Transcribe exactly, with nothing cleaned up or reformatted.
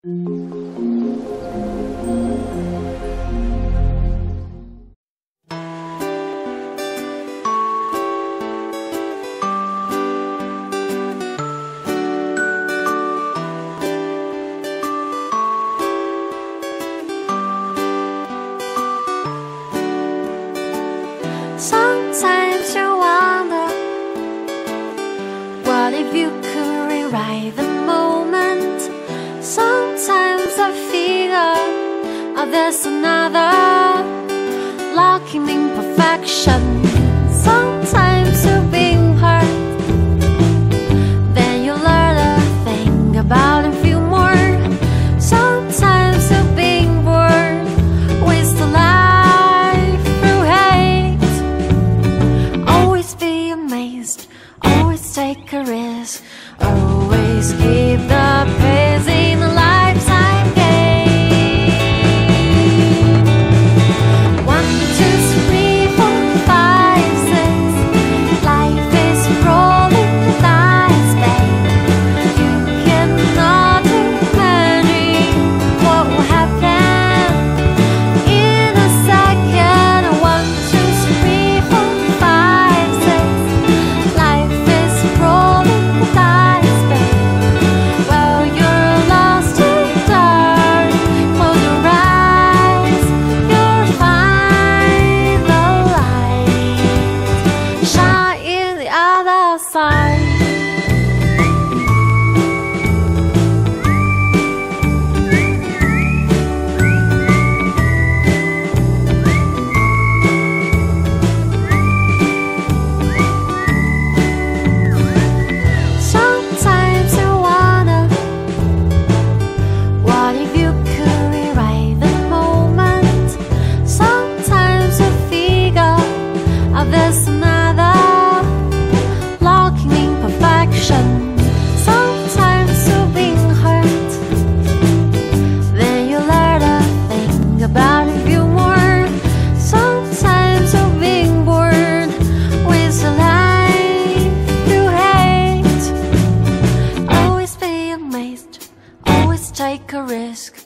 Sometimes you wonder, what if you could rewrite the moment? Sometimes I figure, oh, there's another locking imperfection. Sometimes you've been hurt, then you learn to think about a few more. Sometimes you've been bored with the life through hate. Always be amazed, always take a risk, always keep the pace in a lifetime game. One, two, three, four, five, six. Life is rolling the dice, babe. You cannot imagine what will happen in a second. One, two, three, four, five, six. Life is rolling the dice, babe. Well, you're lost in dark. Close your eyes, you'll find the light. Shine in the other side. Sometimes you wonder, what if you could rewrite the moment? Sometimes you figure, oh, there's another locking imperfection. Sometimes you've been hurt, then you learn to think about a few more. Sometimes you've been bored with a life you hate. Always be amazed, always take a risk,